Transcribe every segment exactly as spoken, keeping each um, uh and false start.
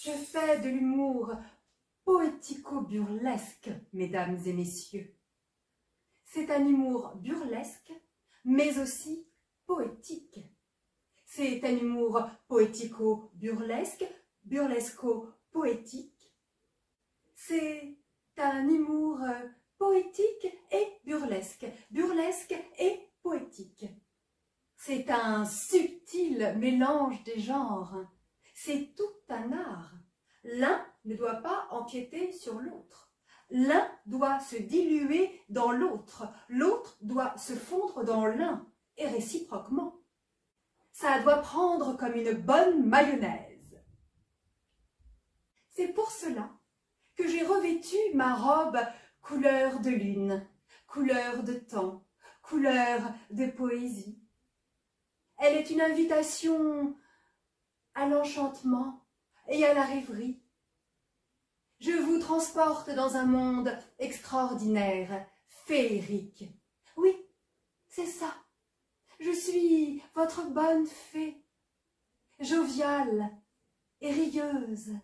Je fais de l'humour poético-burlesque, mesdames et messieurs. C'est un humour burlesque, mais aussi poétique. C'est un humour poético-burlesque, burlesco-poétique. C'est un humour poétique et burlesque, burlesque et poétique. C'est un subtil mélange des genres. C'est tout un art. L'un ne doit pas empiéter sur l'autre. L'un doit se diluer dans l'autre. L'autre doit se fondre dans l'un, et réciproquement. Ça doit prendre comme une bonne mayonnaise. C'est pour cela que j'ai revêtu ma robe couleur de lune, couleur de temps, couleur de poésie. Elle est une invitation à l'enchantement et à la rêverie. Je vous transporte dans un monde extraordinaire, féerique. Oui, c'est ça. Je suis votre bonne fée, joviale et rieuse.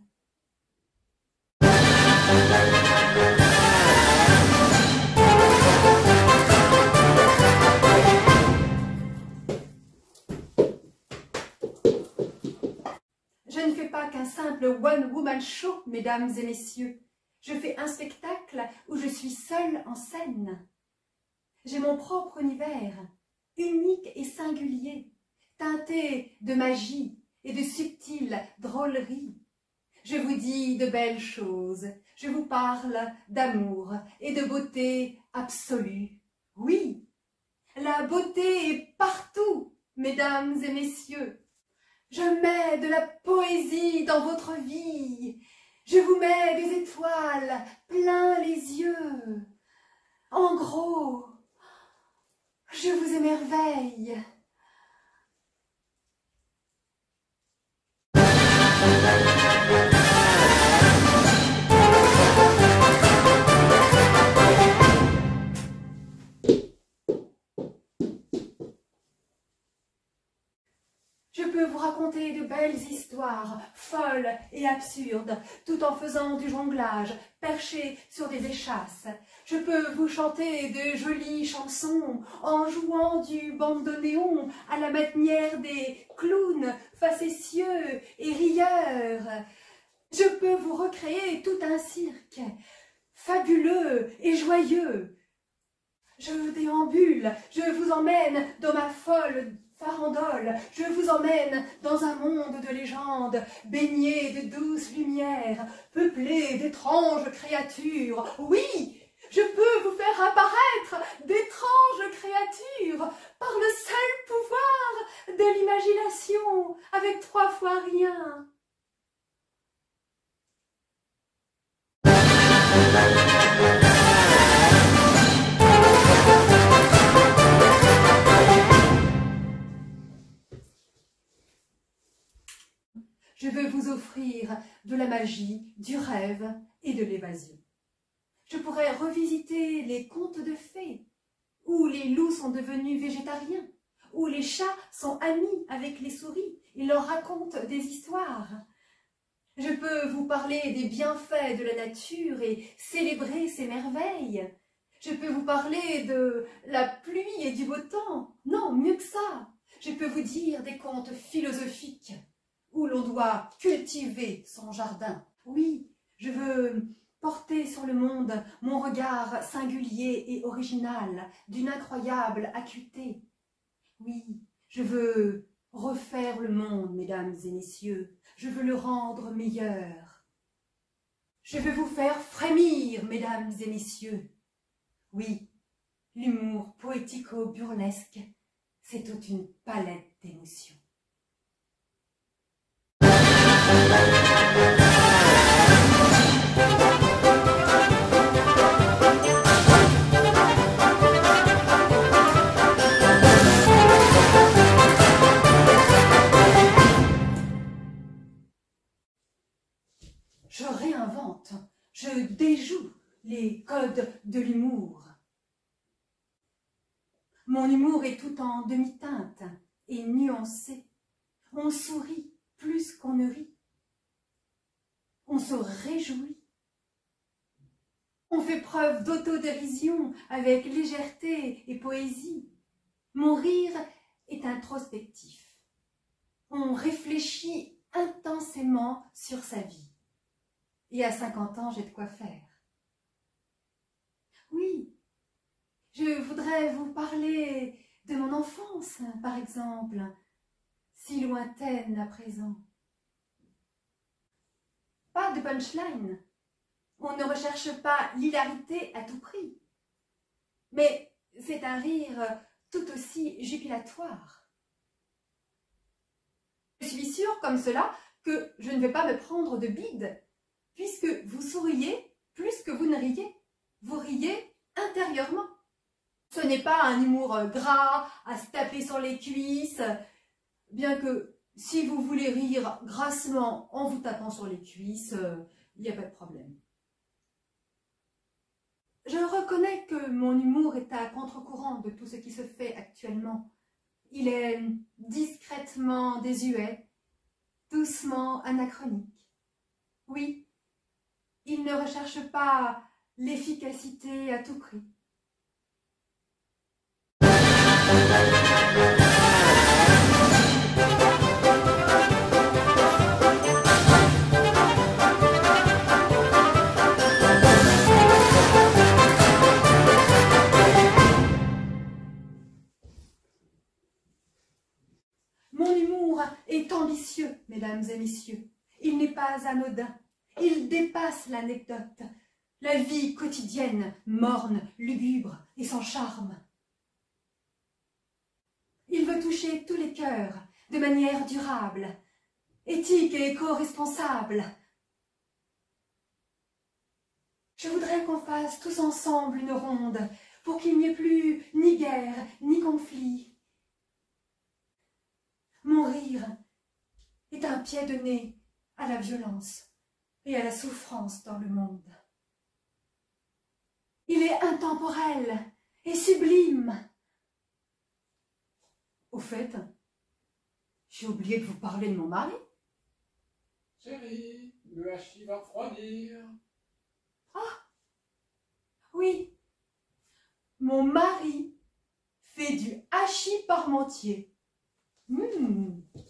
Je ne fais pas qu'un simple one-woman show, mesdames et messieurs. Je fais un spectacle où je suis seule en scène. J'ai mon propre univers, unique et singulier, teinté de magie et de subtiles drôleries. Je vous dis de belles choses, je vous parle d'amour et de beauté absolue. Oui, la beauté est partout, mesdames et messieurs. Je mets de la poésie dans votre vie. Je vous mets des étoiles plein les yeux. En gros, je vous émerveille. Je peux vous raconter de belles histoires, folles et absurdes, tout en faisant du jonglage, perché sur des échasses. Je peux vous chanter de jolies chansons, en jouant du bandoneon à la manière des clowns facétieux et rieurs. Je peux vous recréer tout un cirque, fabuleux et joyeux. Je déambule, je vous emmène dans ma folle farandole, je vous emmène dans un monde de légendes, baigné de douces lumières, peuplé d'étranges créatures. Oui, je peux vous faire apparaître d'étranges créatures par le seul pouvoir de l'imagination, avec trois fois rien. Je veux vous offrir de la magie, du rêve et de l'évasion. Je pourrais revisiter les contes de fées, où les loups sont devenus végétariens, où les chats sont amis avec les souris et leur racontent des histoires. Je peux vous parler des bienfaits de la nature et célébrer ses merveilles. Je peux vous parler de la pluie et du beau temps. Non, mieux que ça. Je peux vous dire des contes philosophiques où l'on doit cultiver son jardin. Oui, je veux porter sur le monde mon regard singulier et original, d'une incroyable acuité. Oui, je veux refaire le monde, mesdames et messieurs. Je veux le rendre meilleur. Je veux vous faire frémir, mesdames et messieurs. Oui, l'humour poético-burlesque, c'est toute une palette d'émotions. Je réinvente, je déjoue les codes de l'humour. Mon humour est tout en demi-teinte et nuancé. On sourit plus qu'on ne rit. on se réjouit. On fait preuve d'autodérision avec légèreté et poésie. Mon rire est introspectif. On réfléchit intensément sur sa vie. Et à cinquante ans, j'ai de quoi faire. Oui, je voudrais vous parler de mon enfance, par exemple, si lointaine à présent. Pas de punchline. On ne recherche pas l'hilarité à tout prix. Mais c'est un rire tout aussi jubilatoire. Je suis sûre, comme cela, que je ne vais pas me prendre de bide, puisque vous souriez plus que vous ne riez. Vous riez intérieurement. Ce n'est pas un humour gras, à se taper sur les cuisses, bien que si vous voulez rire grassement en vous tapant sur les cuisses, il n'y a pas de problème. Je reconnais que mon humour est à contre-courant de tout ce qui se fait actuellement. Il est discrètement désuet, doucement anachronique. Oui, il ne recherche pas l'efficacité à tout prix. Mon humour est ambitieux, mesdames et messieurs. Il n'est pas anodin. Il dépasse l'anecdote. La vie quotidienne, morne, lugubre et sans charme. Il veut toucher tous les cœurs de manière durable, éthique et éco-responsable. Je voudrais qu'on fasse tous ensemble une ronde pour qu'il n'y ait plus ni guerre ni conflit. Mon rire est un pied de nez à la violence et à la souffrance dans le monde. Il est intemporel et sublime. Au fait, j'ai oublié de vous parler de mon mari. Chérie, le hachis va refroidir. Ah, oui, mon mari fait du hachis parmentier. Mmh.